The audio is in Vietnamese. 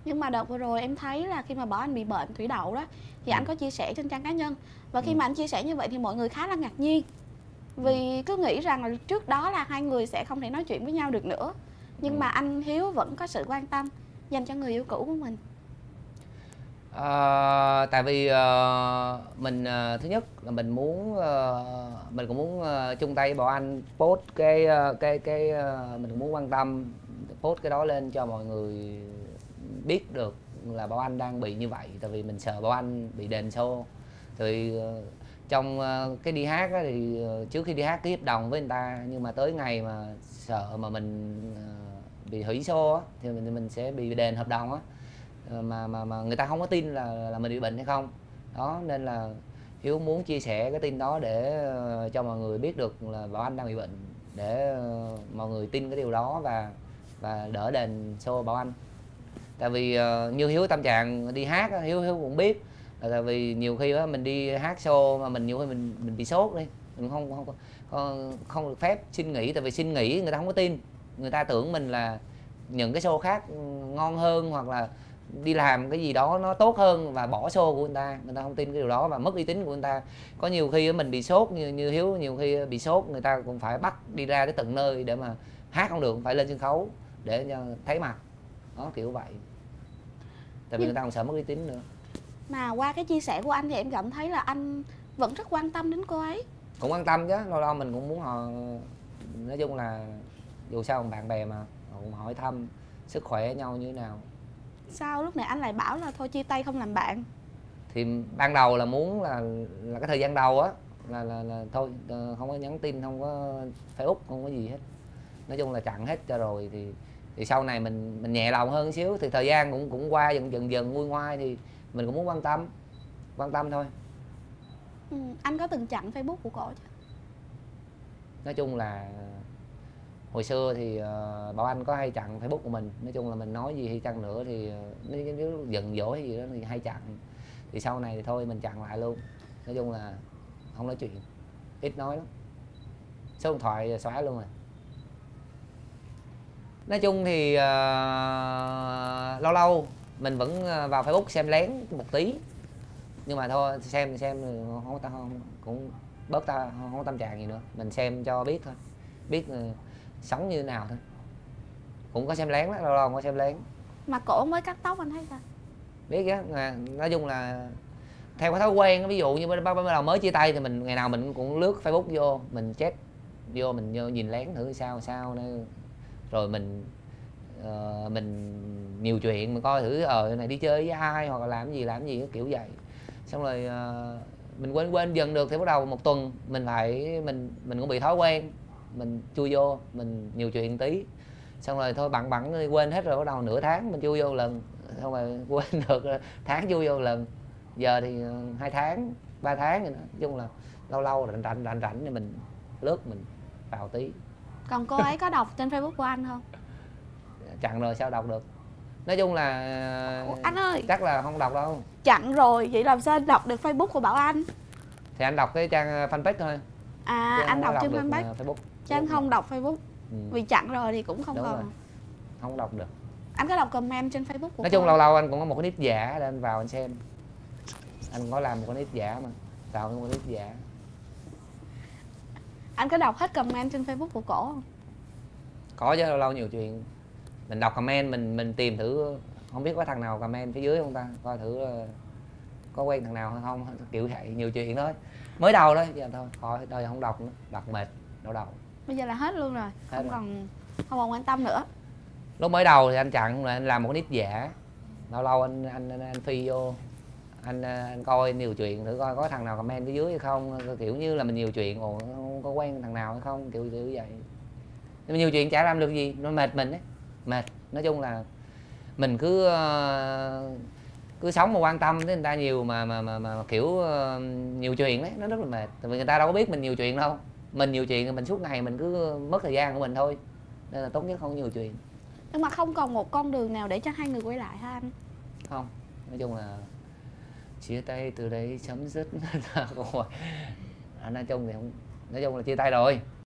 Nhưng mà đợt vừa rồi em thấy là khi mà bảo anh bị bệnh thủy đậu đó thì anh có chia sẻ trên trang cá nhân. Và khi mà anh chia sẻ như vậy thì mọi người khá là ngạc nhiên. Vì cứ nghĩ rằng là trước đó là hai người sẽ không thể nói chuyện với nhau được nữa. Nhưng mà anh Hiếu vẫn có sự quan tâm dành cho người yêu cũ của mình. Tại vì mình thứ nhất là mình muốn mình cũng muốn chung tay với Bảo Anh post mình cũng muốn quan tâm post cái đó lên cho mọi người biết được là Bảo Anh đang bị như vậy. Tại vì mình sợ Bảo Anh bị đền show. Thì trong cái đi hát á, thì trước khi đi hát ký hợp đồng với người ta, nhưng mà tới ngày mà sợ mà mình bị hủy show á, thì mình sẽ bị đền hợp đồng á. Mà người ta không có tin là mình bị bệnh hay không đó, nên là Hiếu muốn chia sẻ cái tin đó để cho mọi người biết được là Bảo Anh đang bị bệnh, để mọi người tin cái điều đó và đỡ đền show Bảo Anh. Tại vì như Hiếu tâm trạng đi hát Hiếu cũng biết là tại vì nhiều khi đó, mình đi hát show mà nhiều khi mình bị sốt đi, mình không được phép xin nghỉ. Tại vì xin nghỉ người ta không có tin, người ta tưởng mình là những cái show khác ngon hơn hoặc là đi làm cái gì đó nó tốt hơn và bỏ show của người ta không tin cái điều đó và mất uy tín của người ta. Có nhiều khi mình bị sốt như Hiếu, nhiều khi bị sốt người ta cũng phải bắt đi ra tới tận nơi để mà hát không được, phải lên sân khấu để cho thấy mặt đó, kiểu vậy. Tại vì người ta còn sợ mất uy tín nữa. Mà qua cái chia sẻ của anh thì em cảm thấy là anh vẫn rất quan tâm đến cô ấy. Cũng quan tâm chứ, lâu lâu mình cũng muốn họ, nói chung là dù sao bạn bè mà cũng hỏi thăm sức khỏe nhau như thế nào. Sao lúc này anh lại bảo là thôi chia tay không làm bạn? Thì ban đầu là muốn là cái thời gian đầu á là thôi không có nhắn tin, không có Facebook, không có gì hết, nói chung là chặn hết cho rồi. Thì sau này mình nhẹ lòng hơn xíu, thì thời gian cũng qua dần nguôi ngoai thì mình cũng muốn quan tâm thôi. Anh có từng chặn Facebook của cô chứ? Nói chung là hồi xưa thì Bảo Anh có hay chặn Facebook của mình. Nói chung là mình nói gì hay chăng nữa thì nếu giận dỗi hay gì đó thì hay chặn. Thì sau này thì thôi mình chặn lại luôn. Nói chung là không nói chuyện, ít nói lắm, số điện thoại xóa luôn rồi. Nói chung thì lâu lâu mình vẫn vào Facebook xem lén một tí, nhưng mà thôi xem không cũng bớt không có tâm trạng gì nữa, mình xem cho biết thôi, biết sống như thế nào thôi. Cũng có xem lén đó, lâu lâu có xem lén. Mà cổ mới cắt tóc anh thấy sao? Biết chứ, nói chung là theo cái thói quen. Ví dụ như bắt đầu mới chia tay thì mình ngày nào mình cũng lướt Facebook vô, mình check vô, mình vô nhìn lén thử sao nữa. Rồi mình nhiều chuyện, mình coi thử này đi chơi với ai hoặc là làm gì kiểu vậy. Xong rồi mình quên dần được thì bắt đầu một tuần mình cũng bị thói quen, mình chui vô mình nhiều chuyện tí, xong rồi thôi bận quên hết rồi. Bắt đầu nửa tháng mình chui vô lần, xong rồi quên được, tháng chui vô lần, giờ thì 2 tháng 3 tháng rồi đó. Nói chung là lâu lâu rảnh thì mình lướt, mình vào tí. Còn cô ấy có đọc trên Facebook của anh không? Chặn rồi sao đọc được. Nói chung là anh ơi, chắc là không đọc đâu. chặn rồi vậy làm sao anh đọc được Facebook của Bảo Anh? Thì anh đọc cái trang fanpage thôi. Anh đọc trên fanpage Facebook chứ anh không đọc Facebook. Vì chặn rồi thì cũng không. Đúng còn rồi. Không đọc được. Anh có đọc comment trên Facebook của nói chung lâu lâu anh cũng có một cái nick giả để anh vào anh xem. Anh có làm một cái nick giả mà tạo một cái nick giả. Anh có đọc hết comment trên Facebook của cổ không? Có chứ, lâu lâu nhiều chuyện mình đọc comment, mình tìm thử không biết có thằng nào comment phía dưới không ta, coi thử có quen thằng nào hay không, kiểu vậy. Nhiều chuyện thôi, mới đầu đó, giờ thôi khỏi đời không đọc nữa, đọc mệt đau đầu. Bây giờ là hết luôn rồi, không còn quan tâm nữa. Lúc mới đầu thì anh chặn rồi, anh làm một cái nick giả, lâu lâu anh phi vô, anh coi nhiều chuyện thử coi có thằng nào comment phía dưới hay không, kiểu như là mình nhiều chuyện, không có quen thằng nào hay không, kiểu vậy. Nhưng mà nhiều chuyện chả làm được gì, nó mệt mình ấy, mệt. Nói chung là mình cứ sống mà quan tâm tới người ta nhiều mà kiểu nhiều chuyện đấy, nó rất là mệt. Tại vì người ta đâu có biết mình nhiều chuyện đâu, mình nhiều chuyện thì mình suốt ngày mình cứ mất thời gian của mình thôi, nên là tốt nhất không nhiều chuyện. Nhưng mà không còn một con đường nào để cho hai người quay lại hả anh? Không, nói chung là chia tay từ đây chấm dứt. Nói chung thì không, nói chung là chia tay rồi.